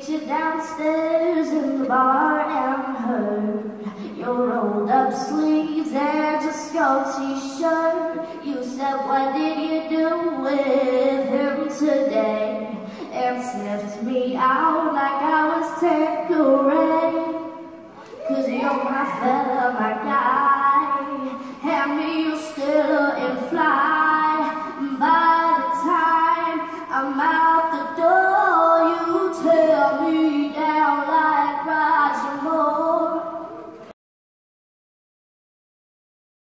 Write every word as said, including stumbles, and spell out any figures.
meet you downstairs in the bar and heard your rolled up sleeves and your skull t-shirt. You said, what did you do with him today? And sniffed me out like I was ten.